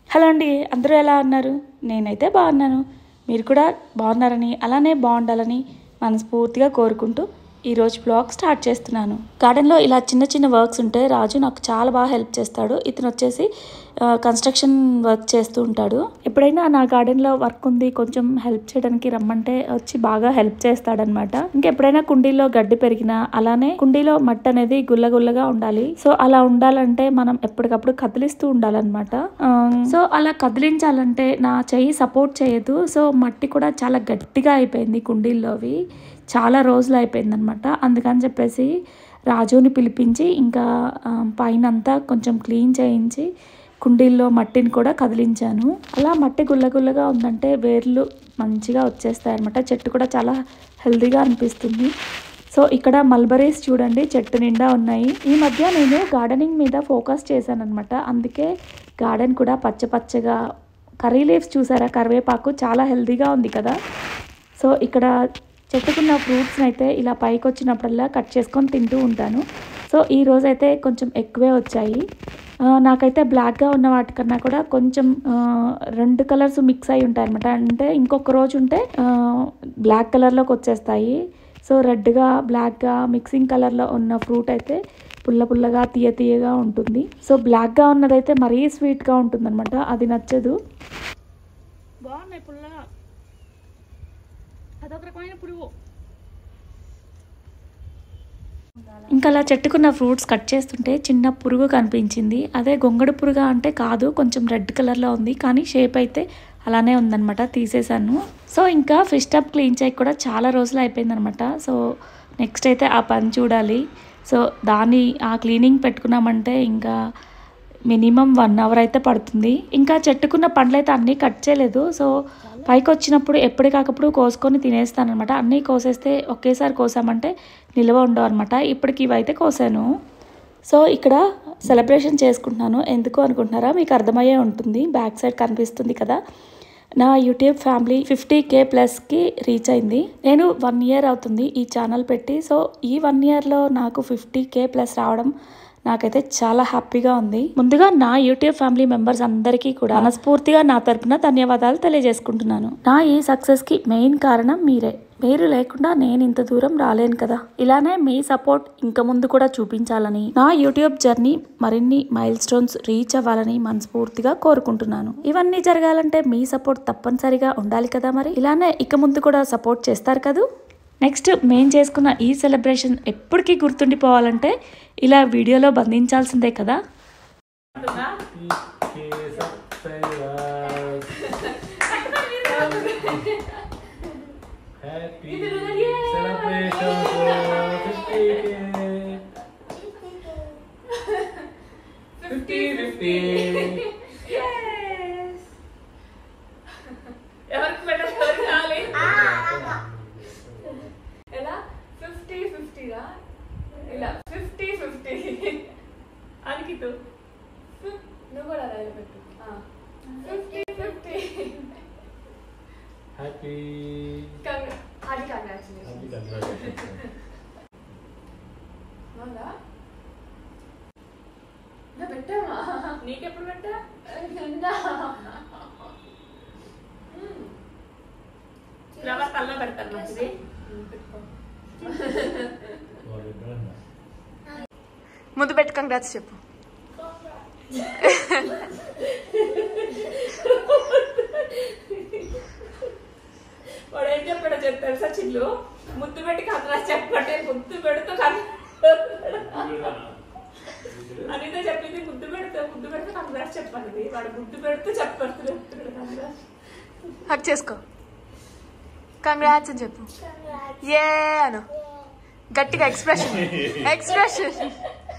Hello అండి, అందరూ ఎలా ఉన్నారు? నేనైతే బాగున్నాను. మీరు కూడా బాగున్నారని, అలానే బాగుండాలని మనస్ఫూర్తిగా కోరుకుంటూ ఈరోజు బ్లాగ్ స్టార్ట్ చేస్తున్నాను. గార్డెన్లో ఇలా చిన్న చిన్న వర్క్స్ ఉంటే రాజు నాకు చాలా బాగా హెల్ప్ చేస్తాడు. ఇతను వచ్చేసి కన్స్ట్రక్షన్ వర్క్ చేస్తూ ఉంటాడు. ఎప్పుడైనా నా గార్డెన్లో వర్క్ ఉంది కొంచెం హెల్ప్ చేయడానికి రమ్మంటే వచ్చి బాగా హెల్ప్ చేస్తాడనమాట. ఇంకెప్పుడైనా కుండీలో గడ్డి పెరిగినా, అలానే కుండీలో మట్టి అనేది గుల్లగుల్లగా ఉండాలి. సో అలా ఉండాలంటే మనం ఎప్పటికప్పుడు కదిలిస్తూ ఉండాలన్నమాట. సో అలా కదిలించాలంటే నా చెయ్యి సపోర్ట్ చేయదు. సో మట్టి కూడా చాలా గట్టిగా అయిపోయింది కుండీల్లోవి. చాలా రోజులు అయిపోయింది అనమాట. అందుకని చెప్పేసి రాజుని పిలిపించి ఇంకా పైన అంతా కొంచెం క్లీన్ చేయించి కుండీల్లో మట్టిని కూడా కదిలించాను. అలా మట్టి గుల్లగుల్లగా ఉందంటే వేర్లు మంచిగా వచ్చేస్తాయి అనమాట. చెట్టు కూడా చాలా హెల్తీగా అనిపిస్తుంది. సో ఇక్కడ మల్బరీస్ చూడండి చెట్టు నిండా ఉన్నాయి. ఈ మధ్య నేను గార్డెనింగ్ మీద ఫోకస్ చేశాను అనమాట. అందుకే గార్డెన్ కూడా పచ్చ పచ్చగా, కర్రీ లీవ్స్ చూసారా, కరివేపాకు చాలా హెల్తీగా ఉంది కదా. సో ఇక్కడ చెట్టుకున్న ఫ్రూట్స్ని అయితే ఇలా పైకి వచ్చినప్పుడల్లా కట్ చేసుకొని తింటూ ఉంటాను. సో ఈ రోజైతే కొంచెం ఎక్కువే వచ్చాయి. నాకైతే బ్లాక్గా ఉన్న వాటికన్నా కూడా కొంచెం 2 కలర్స్ మిక్స్ అయి ఉంటాయి అనమాట. అంటే ఇంకొక రోజు ఉంటే బ్లాక్ కలర్లోకి వచ్చేస్తాయి. సో రెడ్గా బ్లాక్గా మిక్సింగ్ కలర్లో ఉన్న ఫ్రూట్ అయితే పుల్ల పుల్లగా తీయ తీయగా ఉంటుంది. సో బ్లాక్గా ఉన్నదైతే మరీ స్వీట్గా ఉంటుంది అనమాట. అది నచ్చదు. బాగున్నాయి పుల్లగా, అదొక రకమైన పురుగు. ఇంకా అలా చెట్టుకున్న ఫ్రూట్స్ కట్ చేస్తుంటే చిన్న పురుగు కనిపించింది. అదే గొంగడు పురుగు అంటే కాదు, కొంచెం రెడ్ కలర్లో ఉంది, కానీ షేప్ అయితే అలానే ఉందన్నమాట. తీసేసాను. సో ఇంకా ఫిష్ టబ్ క్లీన్ చేయక కూడా చాలా రోజులు అయిపోయిందనమాట. సో నెక్స్ట్ అయితే ఆ పని చూడాలి. సో దాన్ని ఆ క్లీనింగ్ పెట్టుకున్నామంటే ఇంకా మినిమం 1 అవర్ అయితే పడుతుంది. ఇంకా చెట్టుకున్న పండ్లు అయితే అన్నీ కట్ చేయలేదు. సో పైకి వచ్చినప్పుడు ఎప్పటికప్పుడు కోసుకొని తినేస్తాను అనమాట. అన్నీ కోసేస్తే ఒకేసారి కోసామంటే నిల్వ ఉండవు అనమాట. ఇప్పటికి ఇవైతే కోసాను. సో ఇక్కడ సెలబ్రేషన్ చేసుకుంటున్నాను. ఎందుకు అనుకుంటున్నారా? మీకు అర్థమయ్యే ఉంటుంది. బ్యాక్ సైడ్ కనిపిస్తుంది కదా. నా యూట్యూబ్ ఫ్యామిలీ 50K+ రీచ్ అయింది. నేను 1 ఇయర్ అవుతుంది ఈ ఛానల్ పెట్టి. సో ఈ 1 ఇయర్లో నాకు 50K+ రావడం నాకైతే చాలా హ్యాపీగా ఉంది. ముందుగా నా యూట్యూబ్ ఫ్యామిలీ మెంబర్స్ అందరికీ కూడా మనస్ఫూర్తిగా నా తరపున ధన్యవాదాలు తెలియజేసుకుంటున్నాను. నా ఈ సక్సెస్కి మెయిన్ కారణం మీరే. మీరు లేకుండా నేను ఇంత దూరం రాలేను కదా. ఇలానే మీ సపోర్ట్ ఇంకా ముందు కూడా చూపించాలని, నా యూట్యూబ్ జర్నీ మరిన్ని మైల్ స్టోన్స్ రీచ్ అవ్వాలని మనస్ఫూర్తిగా కోరుకుంటున్నాను. ఇవన్నీ జరగాలంటే మీ సపోర్ట్ తప్పనిసరిగా ఉండాలి కదా. మరి ఇలానే ఇక ముందు కూడా సపోర్ట్ చేస్తారు కదా. నెక్స్ట్ మేము చేసుకున్న ఈ సెలబ్రేషన్ ఎప్పటికీ గుర్తుండిపోవాలంటే ఇలా వీడియోలో బంధించాల్సిందే కదా. నీకెప్పుడు పెట్టా? ఫ్లవర్ కల్లో పెడతాను మంచిది. ముందు పెట్టి కంగ్రాట్స్ చెప్పు. వాడు ఏం చెప్పాడో చెప్తారు సచిన్లు. ముద్దు పెట్టి కంగ్రాట్స్ చెప్పంటే ముద్దు పెడుతూ అనిత చెప్పింది ముద్దు పెడితే కంగ్రాట్స్ చెప్పండి. వాడు ముద్దు పెడుతూ చెప్పాడు కంగ్రాట్స్. హక్ చేసుకో, కంగ్రాట్స్ అని చెప్పు. ఏ అను గట్టిగా expression.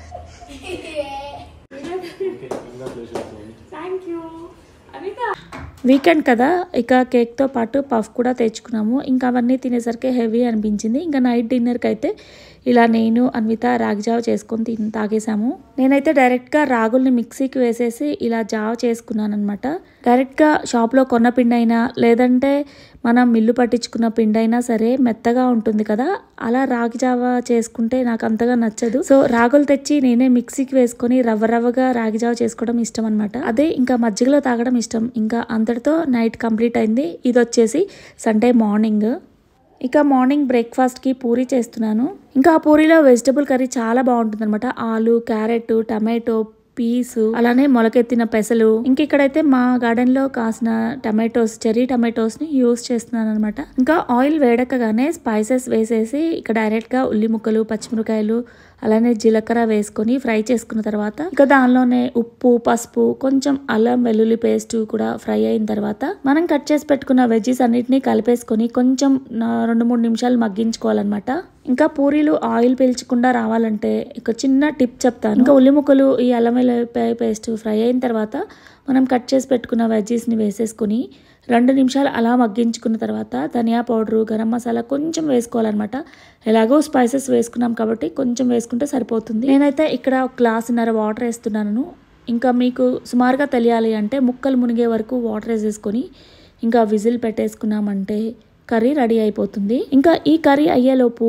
Thank you Anitha. Weekend కదా, ఇక కేక్తో పాటు పఫ్ కూడా తెచ్చుకున్నాము. ఇంకా అవన్నీ తినేసరికి హెవీ అనిపించింది. ఇంకా నైట్ డిన్నర్కి అయితే ఇలా నేను అన్విత రాగి జావ చేసుకొని తాగేసాము. నేనైతే డైరెక్ట్గా రాగుల్ని మిక్సీకి వేసేసి ఇలా జావ చేసుకున్నాను అనమాట. డైరెక్ట్గా షాప్లో కొన్న పిండి అయినా లేదంటే మనం మిల్లు పట్టించుకున్న పిండి అయినా సరే మెత్తగా ఉంటుంది కదా, అలా రాగి జావ చేసుకుంటే నాకు అంతగా నచ్చదు. సో రాగులు తెచ్చి నేనే మిక్సీకి వేసుకొని రవ్వగా రాగి జావ చేసుకోవడం ఇష్టం అనమాట. అదే ఇంకా మజ్జిగలో తాగడం ఇష్టం. ఇంకా అంతటితో నైట్ కంప్లీట్ అయింది. ఇది వచ్చేసి సండే మార్నింగ్. ఇక మార్నింగ్ బ్రేక్ఫాస్ట్కి పూరీ చేస్తున్నాను. ఇంకా ఆ పూరీలో వెజిటబుల్ కర్రీ చాలా బాగుంటుంది అనమాట. ఆలు, క్యారెట్, టమాటో, పీసు, అలానే మొలకెత్తిన పెసలు. ఇంక ఇక్కడైతే మా గార్డెన్ లో కాసిన టమాటోస్, చెర్రీ టమాటోస్ ని యూస్ చేస్తున్నాను అనమాట. ఇంకా ఆయిల్ వేడకగానే స్పైసెస్ వేసేసి ఇక డైరెక్ట్ గా ఉల్లి ముక్కలు, పచ్చిమిరకాయలు, అలానే జీలకర్ర వేసుకొని ఫ్రై చేసుకున్న తర్వాత ఇక దానిలోనే ఉప్పు, పసుపు, కొంచెం అల్లం వెల్లుల్లి పేస్ట్ కూడా ఫ్రై అయిన తర్వాత మనం కట్ చేసి పెట్టుకున్న వెజ్జీస్ అన్నిటిని కలిపేసుకొని కొంచెం 2-3 నిమిషాలు మగ్గించుకోవాలన్నమాట. ఇంకా పూరీలు ఆయిల్ పీల్చకుండా రావాలంటే ఒక చిన్న టిప్ చెప్తాను. ఇంకా ఉల్లి ముక్కలు, ఈ అల్లం వెల్లుల్లి పేస్ట్ ఫ్రై అయిన తర్వాత మనం కట్ చేసి పెట్టుకున్న వెజ్జీస్ని వేసేసుకుని 2 నిమిషాలు అలా మగ్గించుకున్న తర్వాత ధనియా పౌడరు, గరం మసాలా కొంచెం వేసుకోవాలన్నమాట. ఎలాగో స్పైసెస్ వేసుకున్నాం కాబట్టి కొంచెం వేసుకుంటే సరిపోతుంది. నేనైతే ఇక్కడ 1 గ్లాసున్నర వాటర్ వేస్తున్నాను. ఇంకా మీకు సుమారుగా తెలియాలి అంటే ముక్కలు మునిగే వరకు వాటర్ వేసేసుకొని ఇంకా విజిల్ పెట్టేసుకున్నామంటే కర్రీ రెడీ అయిపోతుంది. ఇంకా ఈ కర్రీ అయ్యేలోపు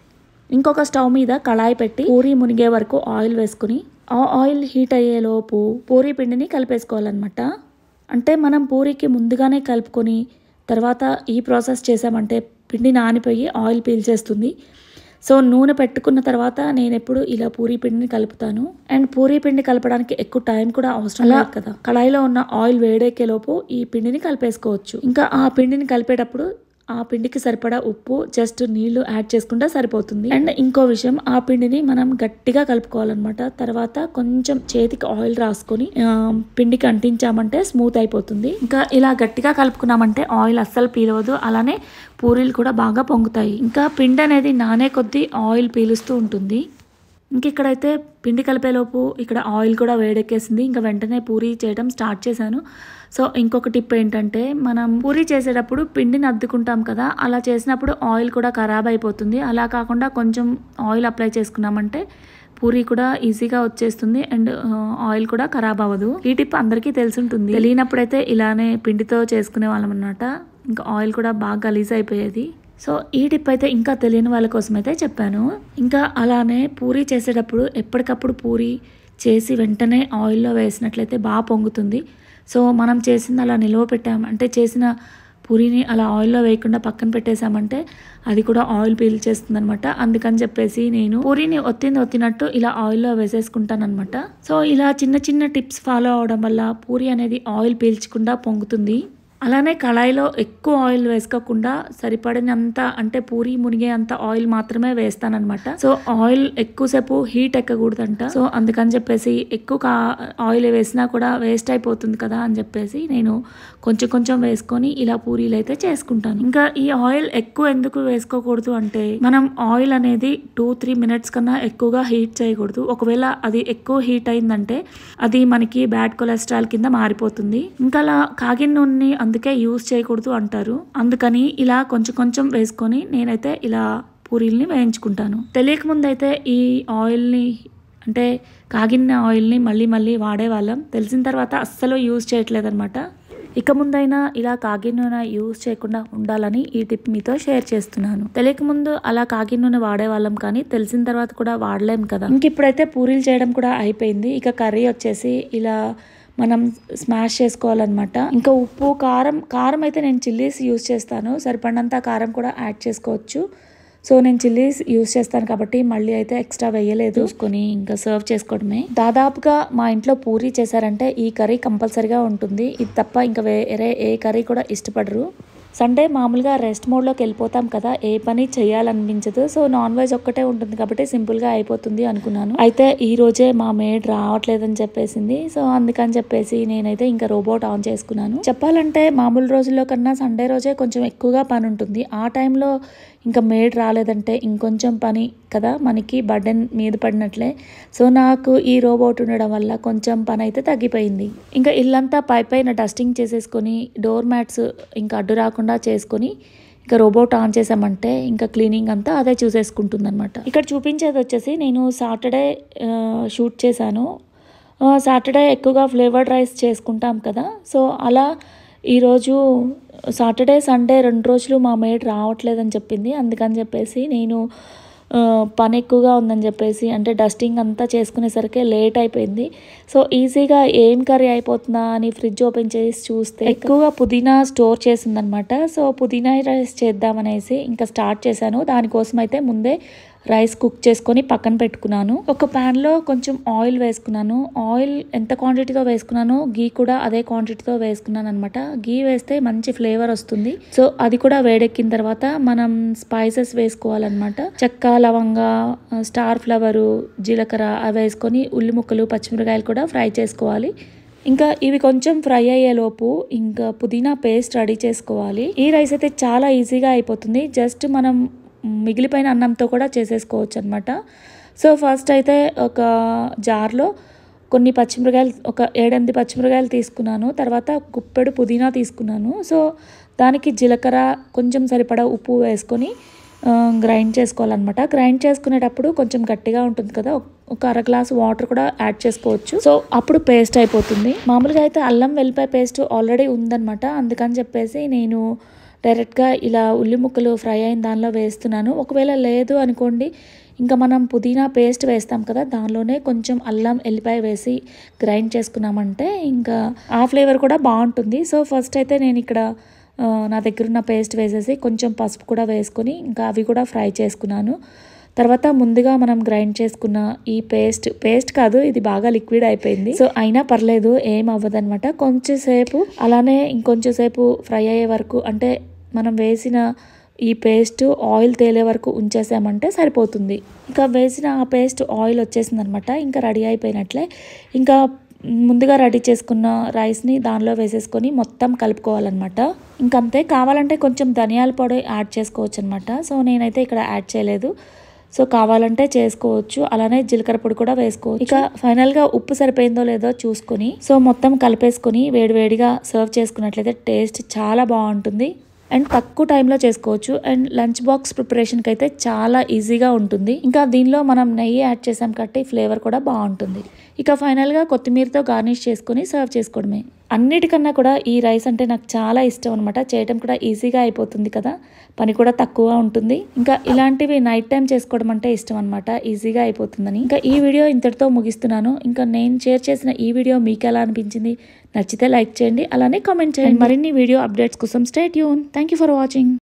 ఇంకొక స్టవ్ మీద కళాయి పెట్టి పూరీ మునిగే వరకు ఆయిల్ వేసుకుని ఆ ఆయిల్ హీట్ అయ్యేలోపు పూరీ పిండిని కలిపేసుకోవాలన్నమాట. అంటే మనం పూరీకి ముందుగానే కలుపుకొని తర్వాత ఈ ప్రాసెస్ చేసామంటే పిండి నానిపోయి ఆయిల్ పీల్చేస్తుంది. సో నూనె పెట్టుకున్న తర్వాత నేను ఎప్పుడు ఇలా పూరీ పిండిని కలుపుతాను. అండ్ పూరీ పిండి కలపడానికి ఎక్కువ టైం కూడా అవసరం లేదు కదా. కళాయిలో ఉన్న ఆయిల్ వేడెక్కేలోపు ఈ పిండిని కలిపేసుకోవచ్చు. ఇంకా ఆ పిండిని కలిపేటప్పుడు ఆ పిండికి సరిపడా ఉప్పు, జస్ట్ నీళ్లు యాడ్ చేసుకుంటే సరిపోతుంది. అండ్ ఇంకో విషయం, ఆ పిండిని మనం గట్టిగా కలుపుకోవాలన్నమాట. తర్వాత కొంచెం చేతికి ఆయిల్ రాసుకొని పిండికి అంటించామంటే స్మూత్ అయిపోతుంది. ఇంకా ఇలా గట్టిగా కలుపుకున్నామంటే ఆయిల్ అస్సలు పీలవదు, అలానే పూరీలు కూడా బాగా పొంగుతాయి. ఇంకా పిండి అనేది నానే కొద్దీ ఆయిల్ పీలుస్తూ ఉంటుంది. ఇంక ఇక్కడైతే పిండి కలిపేలోపు ఇక్కడ ఆయిల్ కూడా వేడెక్కేసింది. ఇంకా వెంటనే పూరీ చేయడం స్టార్ట్ చేశాను. సో ఇంకొక టిప్ ఏంటంటే, మనం పూరీ చేసేటప్పుడు పిండిని అద్దుకుంటాం కదా, అలా చేసినప్పుడు ఆయిల్ కూడా ఖరాబ్ అయిపోతుంది. అలా కాకుండా కొంచెం ఆయిల్ అప్లై చేసుకున్నామంటే పూరీ కూడా ఈజీగా వచ్చేస్తుంది అండ్ ఆయిల్ కూడా ఖరాబ్ అవ్వదు. ఈ టిప్ అందరికీ తెలిసుంటుంది. తెలియనప్పుడైతే ఇలానే పిండితో చేసుకునే వాళ్ళం అన్నమాట. ఇంకా ఆయిల్ కూడా బాగా గలీజ్ అయిపోయేది. సో ఈ టిప్ అయితే ఇంకా తెలియని వాళ్ళ కోసం అయితే చెప్పాను. ఇంకా అలానే పూరీ చేసేటప్పుడు ఎప్పటికప్పుడు పూరీ చేసి వెంటనే ఆయిల్లో వేసినట్లయితే బాగా పొంగుతుంది. సో మనం చేసింది అలా నిల్వ పెట్టామంటే, చేసిన పూరీని అలా ఆయిల్లో వేయకుండా పక్కన పెట్టేసామంటే అది కూడా ఆయిల్ పీల్చేస్తుంది అనమాట. అందుకని చెప్పేసి నేను పూరీని ఒత్తినట్టు ఇలా ఆయిల్లో వేసేసుకుంటాను అనమాట. సో ఇలా చిన్న చిన్న టిప్స్ ఫాలో అవడం వల్ల పూరీ అనేది ఆయిల్ పీల్చకుండా పొంగుతుంది. అలానే కళాయిలో ఎక్కువ ఆయిల్ వేసుకోకుండా సరిపడినంత, అంటే పూరీ మునిగే అంత ఆయిల్ మాత్రమే వేస్తానన్నమాట. సో ఆయిల్ ఎక్కువసేపు హీట్ ఎక్కకూడదంట. సో అందుకని చెప్పేసి ఎక్కువ ఆయిల్ వేసినా కూడా వేస్ట్ అయిపోతుంది కదా అని చెప్పేసి నేను కొంచెం వేసుకొని ఇలా పూరీలు అయితే చేసుకుంటాను. ఇంకా ఈ ఆయిల్ ఎక్కువ ఎందుకు వేసుకోకూడదు అంటే, మనం ఆయిల్ అనేది 2-3 మినిట్స్ కన్నా ఎక్కువగా హీట్ చేయకూడదు. ఒకవేళ అది ఎక్కువ హీట్ అయిందంటే అది మనకి బ్యాడ్ కొలెస్ట్రాల్ కింద మారిపోతుంది. ఇంకా అలా కాగిన నూనెని అందుకే యూజ్ చేయకూడదు అంటారు. అందుకని ఇలా కొంచెం వేసుకొని నేనైతే ఇలా పూరీల్ని వేయించుకుంటాను. తెలియక ముందు అయితే ఈ ఆయిల్ని, అంటే కాగిన ఆయిల్ని మళ్ళీ వాడేవాళ్ళం. తెలిసిన తర్వాత అస్సలు యూజ్ చేయట్లేదు అనమాట. ఇక ముందైనా ఇలా కాగిన నూనె యూజ్ చేయకుండా ఉండాలని ఈ టిప్ మీతో షేర్ చేస్తున్నాను. తెలియక ముందు అలా కాగిన నూనె వాడేవాళ్ళం, కానీ తెలిసిన తర్వాత కూడా వాడలేం కదా. ఇంక ఇప్పుడైతే పూరీలు చేయడం కూడా అయిపోయింది. ఇక కర్రీ వచ్చేసి ఇలా మనం స్మాష్ చేసుకోవాలన్నమాట. ఇంకా ఉప్పు, కారం అయితే నేను చిల్లీస్ యూజ్ చేస్తాను. సరిపడినంత కారం కూడా యాడ్ చేసుకోవచ్చు. సో నేను చిల్లీస్ యూజ్ చేస్తాను కాబట్టి మళ్ళీ అయితే ఎక్స్ట్రా వేయలేదు. చూసుకొని ఇంకా సర్వ్ చేసుకోవడమే. దాదాపుగా మా ఇంట్లో పూరీ చేశారంటే ఈ కర్రీ కంపల్సరీగా ఉంటుంది. ఇది తప్ప ఇంకా వేరే ఏ కర్రీ కూడా ఇష్టపడరు. సండే మామూలుగా రెస్ట్ మోడ్లోకి వెళ్ళిపోతాం కదా, ఏ పని చేయాలనిపించదు. సో నాన్ వెజ్ ఒక్కటే ఉంటుంది కాబట్టి సింపుల్గా అయిపోతుంది అనుకున్నాను. అయితే ఈ రోజే మా మేడ్ రావట్లేదని చెప్పేసింది. సో అందుకని చెప్పేసి నేనైతే ఇంకా రోబోట్ ఆన్ చేసుకున్నాను. చెప్పాలంటే మామూలు రోజుల్లో కన్నా సండే రోజే కొంచెం ఎక్కువగా పని ఉంటుంది. ఆ టైంలో ఇంకా మేడ్ రాలేదంటే ఇంకొంచెం పని కదా, మనకి బర్డెన్ మీద పడినట్లే. సో నాకు ఈ రోబోట్ ఉండడం వల్ల కొంచెం పని అయితే తగ్గిపోయింది. ఇంకా ఇల్లంతా పైన డస్టింగ్ చేసేసుకొని డోర్ మ్యాట్స్ ఇంకా అడ్డు రాకుండా చేసుకొని ఇంకా రోబోట్ ఆన్ చేసామంటే ఇంకా క్లీనింగ్ అంతా అదే చూసేసుకుంటుంది అనమాట. ఇక్కడ చూపించేది వచ్చేసి నేను సాటర్డే షూట్ చేశాను. సాటర్డే ఎక్కువగా ఫ్లేవర్డ్ రైస్ చేసుకుంటాం కదా, సో అలా ఈరోజు సాటర్డే సండే 2 రోజులు మా మేడ్ రావట్లేదని చెప్పింది. అందుకని చెప్పేసి నేను పని ఎక్కువగా ఉందని చెప్పేసి అంటే డస్టింగ్ అంతా చేసుకునేసరికి లేట్ అయిపోయింది. సో ఈజీగా ఏం కర్రీ అయిపోతుందా అని ఫ్రిడ్జ్ ఓపెన్ చేసి చూస్తే ఎక్కువగా పుదీనా స్టోర్ చేసిందనమాట. సో పుదీనా రైస్ చేద్దామనేసి ఇంకా స్టార్ట్ చేశాను. దానికోసం అయితే ముందే రైస్ కుక్ చేసుకొని పక్కన పెట్టుకున్నాను. ఒక ప్యాన్లో కొంచెం ఆయిల్ వేసుకున్నాను. ఆయిల్ ఎంత క్వాంటిటీతో వేసుకున్నానో గీ కూడా అదే క్వాంటిటీతో వేసుకున్నాను అనమాట. గీ వేస్తే మంచి ఫ్లేవర్ వస్తుంది. సో అది కూడా వేడెక్కిన తర్వాత మనం స్పైసెస్ వేసుకోవాలన్నమాట. చెక్క, లవంగ, స్టార్ ఫ్లవరు, జీలకర్ర అవి వేసుకొని ఉల్లి ముక్కలు, పచ్చిమిరకాయలు కూడా ఫ్రై చేసుకోవాలి. ఇంకా ఇవి కొంచెం ఫ్రై అయ్యేలోపు ఇంకా పుదీనా పేస్ట్ రెడీ చేసుకోవాలి. ఈ రైస్ అయితే చాలా ఈజీగా అయిపోతుంది. జస్ట్ మనం మిగిలిపోయిన అన్నంతో కూడా చేసేసుకోవచ్చు అనమాట. సో ఫస్ట్ అయితే ఒక జార్లో కొన్ని పచ్చిమిరకాయలు, ఒక 7-8 పచ్చిమిరకాయలు తీసుకున్నాను. తర్వాత గుప్పెడు పుదీనా తీసుకున్నాను. సో దానికి జీలకర్ర, కొంచెం సరిపడా ఉప్పు వేసుకొని గ్రైండ్ చేసుకోవాలన్నమాట. గ్రైండ్ చేసుకునేటప్పుడు కొంచెం గట్టిగా ఉంటుంది కదా, ఒక 1/2 గ్లాస్ వాటర్ కూడా యాడ్ చేసుకోవచ్చు. సో అప్పుడు పేస్ట్ అయిపోతుంది. మామూలుగా అయితే అల్లం వెల్లిపాయ పేస్ట్ ఆల్రెడీ ఉందన్నమాట. అందుకని చెప్పేసి నేను డైరెక్ట్గా ఇలా ఉల్లి ముక్కలు ఫ్రై అయిన దానిలో వేస్తున్నాను. ఒకవేళ లేదు అనుకోండి, ఇంకా మనం పుదీనా పేస్ట్ వేస్తాం కదా, దానిలోనే కొంచెం అల్లం ఎల్లిపాయ వేసి గ్రైండ్ చేసుకున్నామంటే ఇంకా ఆ ఫ్లేవర్ కూడా బాగుంటుంది. సో ఫస్ట్ అయితే నేను ఇక్కడ నా దగ్గర ఉన్న పేస్ట్ వేసేసి కొంచెం పసుపు కూడా వేసుకొని ఇంకా అవి కూడా ఫ్రై చేసుకున్నాను. తర్వాత ముందుగా మనం గ్రైండ్ చేసుకున్న ఈ పేస్ట్ కాదు, ఇది బాగా లిక్విడ్ అయిపోయింది. సో అయినా పర్లేదు, ఏం అవ్వదన్నమాట. కొంచెంసేపు అలానే ఇంకొంచెం సేపు ఫ్రై అయ్యే వరకు, అంటే మనం వేసిన ఈ పేస్ట్ ఆయిల్ తేలే వరకు ఉంచేసామంటే సరిపోతుంది. ఇంకా వేసిన ఆ పేస్ట్ ఆయిల్ వచ్చేసింది అనమాట. ఇంకా రెడీ అయిపోయినట్లే. ఇంకా ముందుగా రెడీ చేసుకున్న రైస్ని దానిలో వేసేసుకొని మొత్తం కలుపుకోవాలన్నమాట. ఇంకంతే. కావాలంటే కొంచెం ధనియాల పొడి యాడ్ చేసుకోవచ్చు అనమాట. సో నేనైతే ఇక్కడ యాడ్ చేయలేదు. సో కావాలంటే చేసుకోవచ్చు. అలానే జీలకర్ర పొడి కూడా వేసుకోవచ్చు. ఇక ఫైనల్గా ఉప్పు సరిపోయిందో లేదో చూసుకొని సో మొత్తం కలిపేసుకొని వేడివేడిగా సర్వ్ చేసుకున్నట్లయితే టేస్ట్ చాలా బాగుంటుంది అండ్ తక్కువ టైంలో చేసుకోవచ్చు. అండ్ లంచ్ బాక్స్ ప్రిపరేషన్కి అయితే చాలా ఈజీగా ఉంటుంది. ఇంకా దీనిలో మనం నెయ్యి యాడ్ చేసాం కాబట్టి ఫ్లేవర్ కూడా బాగుంటుంది. ఇక ఫైనల్గా కొత్తిమీరతో గార్నిష్ చేసుకొని సర్వ్ చేసుకోవడమే. అన్నిటికన్నా కూడా ఈ రైస్ అంటే నాకు చాలా ఇష్టం అనమాట. చేయడం కూడా ఈజీగా అయిపోతుంది కదా, పని కూడా తక్కువ ఉంటుంది. ఇంకా ఇలాంటివి నైట్ టైం చేసుకోవడం అంటే ఇష్టం అనమాట, ఈజీగా అయిపోతుందని. ఇంకా ఈ వీడియో ఇంతటితో ముగిస్తున్నాను. ఇంకా నేను షేర్ చేసిన ఈ వీడియో మీకు ఎలా అనిపించింది? నచ్చితే లైక్ చేయండి, అలానే కామెంట్ చేయండి. మరిన్ని వీడియో అప్డేట్స్ కోసం stay tune. Thank you for watching.